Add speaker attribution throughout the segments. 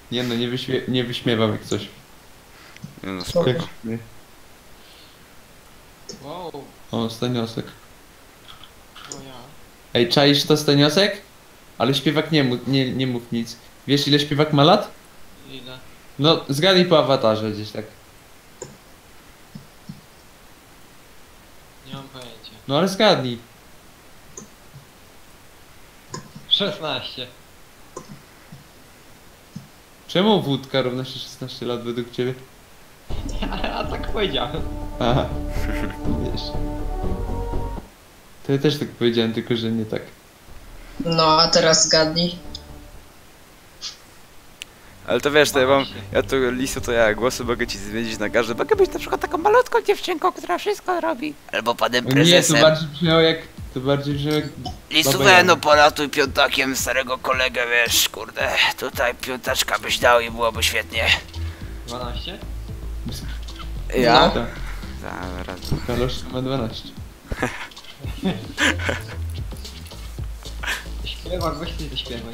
Speaker 1: Nie no, nie wyśmiewam jak coś.
Speaker 2: Nie no,
Speaker 3: Spoko.
Speaker 2: spoko.
Speaker 4: Wow,
Speaker 1: O, Staniosek.
Speaker 4: to ja.
Speaker 1: Ej, czaisz to Staniosek? Ale śpiewak nie mów nic. Wiesz ile śpiewak ma lat?
Speaker 4: Ile?
Speaker 1: No, zgadnij po awatarze gdzieś tak.
Speaker 4: Nie mam pojęcia.
Speaker 1: No ale zgadnij.
Speaker 4: 16.
Speaker 1: Czemu wódka równa się 16 lat według ciebie?
Speaker 4: A tak powiedziałem.
Speaker 1: Aha. Wiesz. To ja też tak powiedziałem, tylko że nie tak.
Speaker 3: No, a teraz zgadnij.
Speaker 2: Ale to wiesz, to ja mam, ja to Lisu, to ja głosy mogę ci zmienić na każdy. Mogę być na przykład taką malutką dziewczynką, która wszystko robi. Albo panem
Speaker 1: Nie, to
Speaker 2: prezesem.
Speaker 1: bardziej brzmiało jak... To bardziej brzmiało jak...
Speaker 2: Lisu,
Speaker 1: Baba
Speaker 2: we,
Speaker 1: Jaga.
Speaker 2: no polatuj piątakiem starego kolegę, wiesz, kurde. Tutaj piątaczka byś dał i byłoby świetnie.
Speaker 4: 12?
Speaker 2: Ja?
Speaker 1: No, tak.
Speaker 2: Zaraz.
Speaker 1: Kaloszka ma 12.
Speaker 4: Śpiewak, weź ty zaśpiewaj.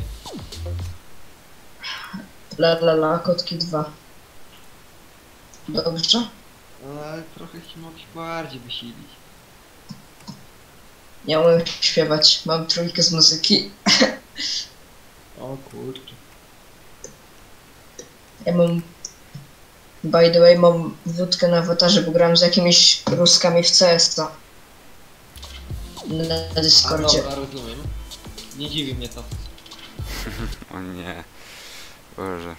Speaker 3: La, kotki 2. Dobrze?
Speaker 4: No ale trochę ci mogę się bardziej wysilić.
Speaker 3: Nie umiem śpiewać. Mam trójkę z muzyki.
Speaker 4: O kurczę.
Speaker 3: Ja mam... By the way, mam wódkę na awatarze, bo gram z jakimiś Ruskami w CS-a. Na
Speaker 4: A
Speaker 3: Discordzie.
Speaker 4: dobra, rozumiem. Nie dziwi mnie to.
Speaker 2: O nie. Boże.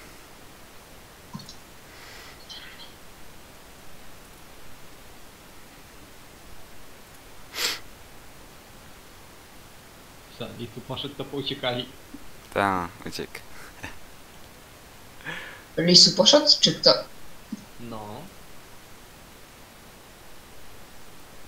Speaker 4: I tu poszedł, to pouciekali.
Speaker 2: Ta, uciekł.
Speaker 3: Lisu poszedł, czy kto?